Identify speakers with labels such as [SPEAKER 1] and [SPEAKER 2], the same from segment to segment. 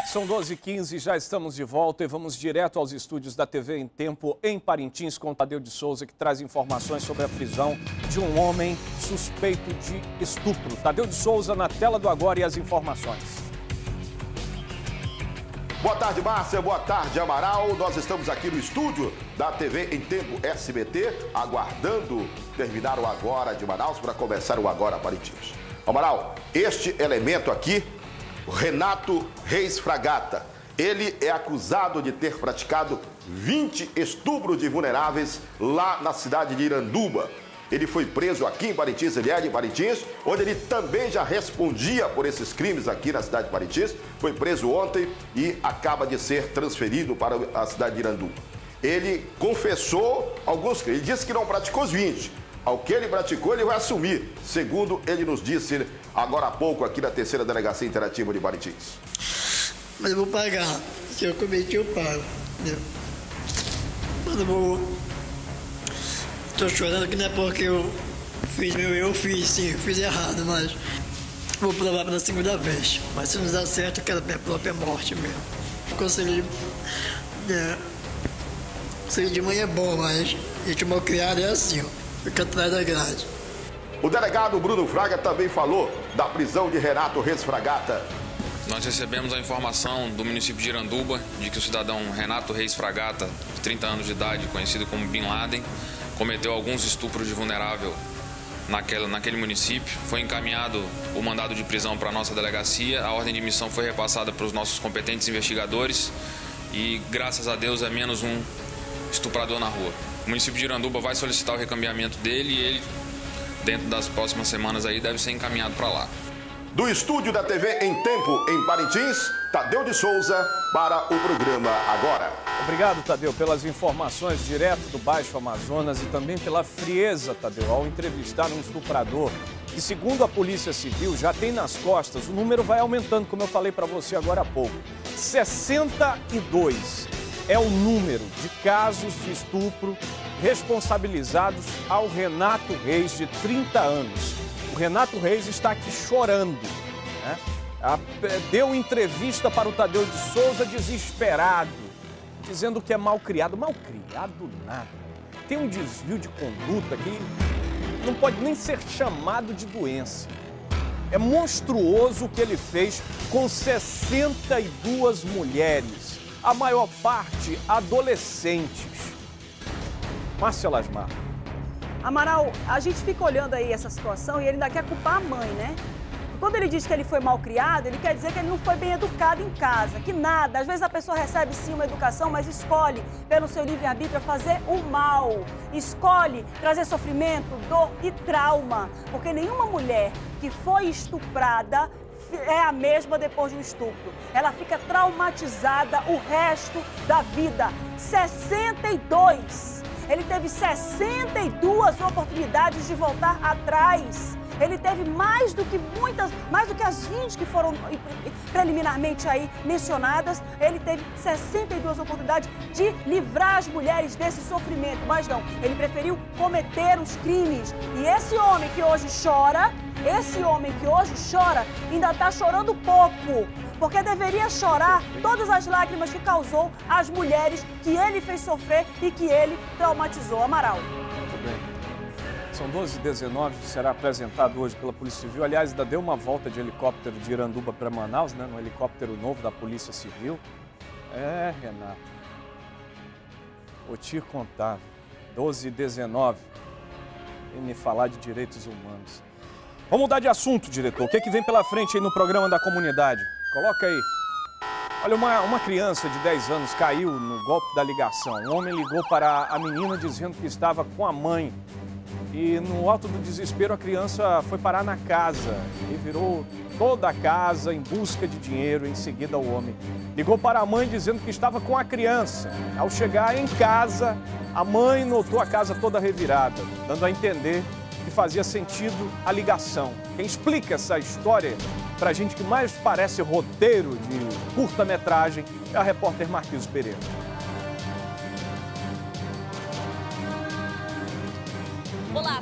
[SPEAKER 1] São 12h15, já estamos de volta e vamos direto aos estúdios da TV em Tempo, em Parintins, com o Tadeu de Souza, que traz informações sobre a prisão de um homem suspeito de estupro. Tadeu de Souza na tela do Agora e as informações.
[SPEAKER 2] Boa tarde, Márcia. Boa tarde, Amaral. Nós estamos aqui no estúdio da TV em Tempo SBT, aguardando terminar o Agora de Manaus para começar o Agora Parintins. Amaral, este elemento aqui, Renato Reis Fragata, ele é acusado de ter praticado 20 estupros de vulneráveis lá na cidade de Iranduba. Ele foi preso aqui em Parintins, ele é de Parintins, onde ele também já respondia por esses crimes aqui na cidade de Parintins. Foi preso ontem e acaba de ser transferido para a cidade de Iranduba. Ele confessou alguns crimes, ele disse que não praticou os 20. Ao que ele praticou, ele vai assumir, segundo ele nos disse agora há pouco aqui na terceira delegacia interativa de Parintins.
[SPEAKER 3] Mas eu vou pagar, se eu cometi eu pago, entendeu? Mas eu vou... Tô chorando que não é porque eu fiz sim, eu fiz errado, mas vou provar pela segunda vez. Mas se não dar certo, eu quero a minha própria morte mesmo. Conselho de mãe é bom, mas gente mal criada é assim, ó, fica atrás da grade.
[SPEAKER 2] O delegado Bruno Fraga também falou da prisão de Renato Reis Fragata.
[SPEAKER 4] Nós recebemos a informação do município de Iranduba de que o cidadão Renato Reis Fragata, de 30 anos de idade, conhecido como Bin Laden, cometeu alguns estupros de vulnerável naquele município. Foi encaminhado o mandado de prisão para a nossa delegacia, a ordem de missão foi repassada para os nossos competentes investigadores e, graças a Deus, é menos um estuprador na rua. O município de Iranduba vai solicitar o recambiamento dele e ele, dentro das próximas semanas, aí, deve ser encaminhado para lá.
[SPEAKER 2] Do estúdio da TV em Tempo, em Parintins, Tadeu de Souza para o programa Agora.
[SPEAKER 1] Obrigado, Tadeu, pelas informações direto do Baixo Amazonas e também pela frieza, Tadeu, ao entrevistar um estuprador que, segundo a Polícia Civil, já tem nas costas, o número vai aumentando, como eu falei para você agora há pouco. 62 é o número de casos de estupro responsabilizados ao Renato Reis, de 30 anos. O Renato Reis está aqui chorando, né? Deu entrevista para o Tadeu de Souza desesperado, dizendo que é malcriado. Malcriado nada. Tem um desvio de conduta que não pode nem ser chamado de doença. É monstruoso o que ele fez com 62 mulheres, a maior parte adolescentes. Márcia Lasmar.
[SPEAKER 5] Amaral, a gente fica olhando aí essa situação e ele ainda quer culpar a mãe, né? Quando ele diz que ele foi mal criado, ele quer dizer que ele não foi bem educado em casa, que nada. Às vezes a pessoa recebe sim uma educação, mas escolhe, pelo seu livre-arbítrio, fazer o mal. Escolhe trazer sofrimento, dor e trauma. Porque nenhuma mulher que foi estuprada é a mesma depois de um estupro. Ela fica traumatizada o resto da vida. 62! Ele teve 62 oportunidades de voltar atrás. Ele teve mais do que as 20 que foram preliminarmente aí mencionadas. Ele teve 62 oportunidades de livrar as mulheres desse sofrimento. Mas não, ele preferiu cometer os crimes. E esse homem que hoje chora, ainda está chorando pouco. Porque deveria chorar todas as lágrimas que causou às mulheres que ele fez sofrer e que ele traumatizou. Amaral.
[SPEAKER 1] Muito bem. São 12h19, será apresentado hoje pela Polícia Civil. Aliás, ainda deu uma volta de helicóptero de Iranduba para Manaus, né? Um helicóptero novo da Polícia Civil. É, Renato. Vou te contar. 12h19. E me falar de direitos humanos. Vamos mudar de assunto, diretor. O que é que vem pela frente aí no programa da comunidade? Coloca aí. Olha, uma criança de 10 anos caiu no golpe da ligação. Um homem ligou para a menina dizendo que estava com a mãe. E no alto do desespero a criança foi parar na casa e virou toda a casa em busca de dinheiro. Em seguida o homem ligou para a mãe dizendo que estava com a criança. Ao chegar em casa, a mãe notou a casa toda revirada, dando a entender que fazia sentido a ligação. Quem explica essa história pra gente que mais parece roteiro de curta-metragem é a repórter Marquise Pereira.
[SPEAKER 6] Olá,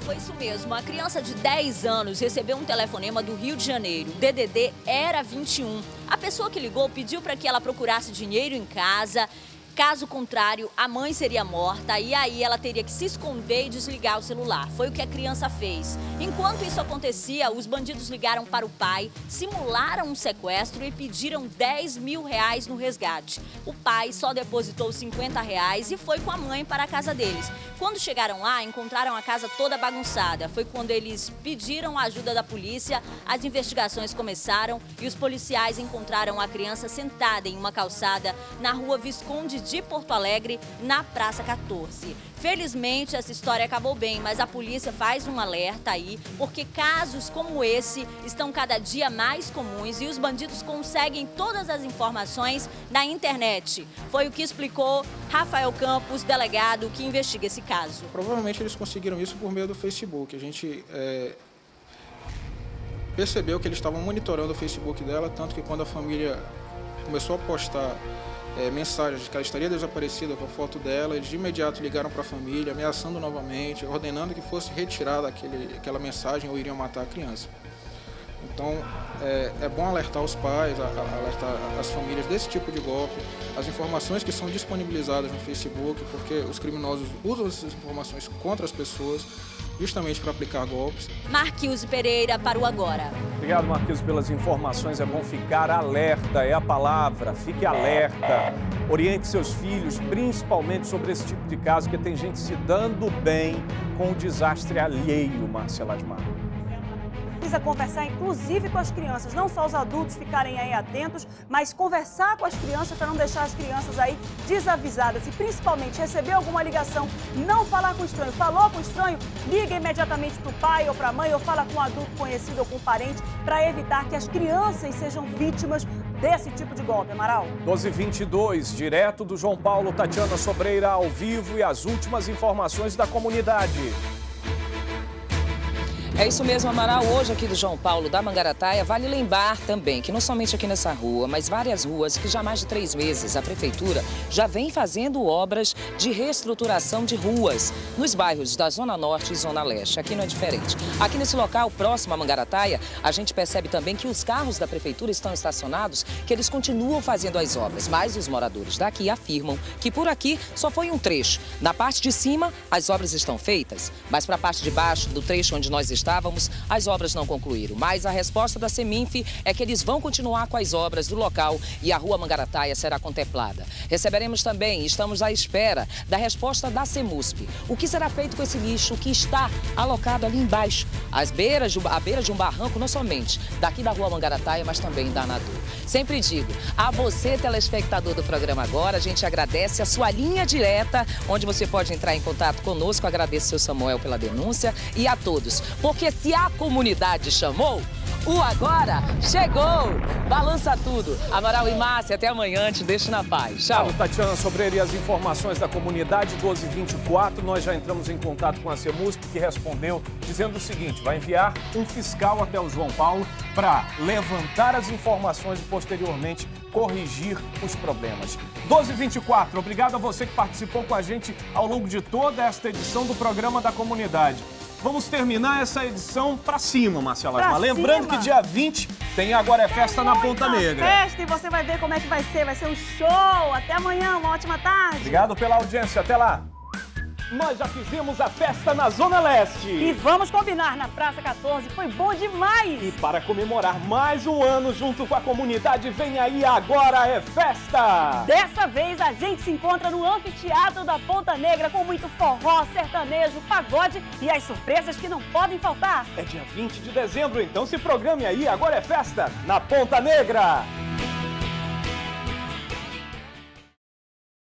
[SPEAKER 6] foi isso mesmo. A criança de 10 anos recebeu um telefonema do Rio de Janeiro. O DDD era 21. A pessoa que ligou pediu para que ela procurasse dinheiro em casa. Caso contrário, a mãe seria morta e aí ela teria que se esconder e desligar o celular. Foi o que a criança fez. Enquanto isso acontecia, os bandidos ligaram para o pai, simularam um sequestro e pediram 10 mil reais no resgate. O pai só depositou 50 reais e foi com a mãe para a casa deles. Quando chegaram lá, encontraram a casa toda bagunçada. Foi quando eles pediram a ajuda da polícia, as investigações começaram e os policiais encontraram a criança sentada em uma calçada na rua Visconde de Porto Alegre, na Praça 14. Felizmente, essa história acabou bem, mas a polícia faz um alerta aí, porque casos como esse estão cada dia mais comuns e os bandidos conseguem todas as informações na internet. Foi o que explicou Rafael Campos, delegado que investiga esse caso.
[SPEAKER 7] Provavelmente eles conseguiram isso por meio do Facebook. A gente percebeu que eles estavam monitorando o Facebook dela, tanto que quando a família começou a postar mensagens de que ela estaria desaparecida com a foto dela, eles de imediato ligaram para a família, ameaçando novamente, ordenando que fosse retirada aquela mensagem ou iriam matar a criança. Então, é bom alertar os pais, alertar as famílias desse tipo de golpe, as informações que são disponibilizadas no Facebook, porque os criminosos usam essas informações contra as pessoas, justamente para aplicar golpes.
[SPEAKER 6] Marquilze Pereira para o Agora.
[SPEAKER 1] Obrigado, Marquilze, pelas informações. É bom ficar alerta, é a palavra. Fique alerta. Oriente seus filhos, principalmente sobre esse tipo de caso, porque tem gente se dando bem com o desastre alheio, Márcia Lasmar.
[SPEAKER 5] Precisa conversar, inclusive, com as crianças. Não só os adultos ficarem aí atentos, mas conversar com as crianças para não deixar as crianças aí desavisadas. E, principalmente, receber alguma ligação, não falar com o estranho. Falou com o estranho, liga imediatamente para o pai ou para a mãe, ou fala com um adulto conhecido ou com um parente, para evitar que as crianças sejam vítimas desse tipo de golpe. Amaral.
[SPEAKER 1] 12h22, direto do João Paulo, Tatiana Sobreira ao vivo e as últimas informações da comunidade.
[SPEAKER 8] É isso mesmo, Amaral. Hoje aqui do João Paulo da Mangarataia, vale lembrar também que não somente aqui nessa rua, mas várias ruas que já há mais de 3 meses a Prefeitura já vem fazendo obras de reestruturação de ruas nos bairros da Zona Norte e Zona Leste. Aqui não é diferente. Aqui nesse local, próximo à Mangarataia, a gente percebe também que os carros da Prefeitura estão estacionados, que eles continuam fazendo as obras, mas os moradores daqui afirmam que por aqui só foi um trecho. Na parte de cima, as obras estão feitas, mas para a parte de baixo do trecho onde nós estávamos, as obras não concluíram. Mas a resposta da Seminf é que eles vão continuar com as obras do local e a Rua Mangarataia será contemplada. Receberemos também, estamos à espera da resposta da Semusp. O que será feito com esse lixo que está alocado ali embaixo, à beira de um barranco, não somente daqui da Rua Mangarataia, mas também da Anadur. Sempre digo, a você, telespectador do programa Agora, a gente agradece a sua linha direta, onde você pode entrar em contato conosco. Agradeço ao seu Samuel pela denúncia e a todos. Porque se a comunidade chamou, o Agora chegou! Balança tudo. Amaral e Márcia, até amanhã, te deixo na paz. Tchau.
[SPEAKER 1] Tatiana Sobreira e as informações da comunidade, 12h24, nós já entramos em contato com a Semusp, que respondeu dizendo o seguinte: vai enviar um fiscal até o João Paulo para levantar as informações e posteriormente corrigir os problemas. 12h24, obrigado a você que participou com a gente ao longo de toda esta edição do programa da comunidade. Vamos terminar essa edição pra cima, Márcia Lasmar. Lembrando que dia 20 tem Agora é Festa na Ponta Negra.
[SPEAKER 5] Festa, e você vai ver como é que vai ser um show. Até amanhã, uma ótima tarde.
[SPEAKER 1] Obrigado pela audiência, até lá. Nós já fizemos a festa na Zona Leste.
[SPEAKER 5] E vamos combinar na Praça 14, foi bom demais.
[SPEAKER 1] E para comemorar mais um ano junto com a comunidade, vem aí Agora é Festa.
[SPEAKER 5] Dessa vez a gente se encontra no Anfiteatro da Ponta Negra com muito forró, sertanejo, pagode e as surpresas que não podem faltar.
[SPEAKER 1] É dia 20 de dezembro, então se programe aí, Agora é Festa na Ponta Negra.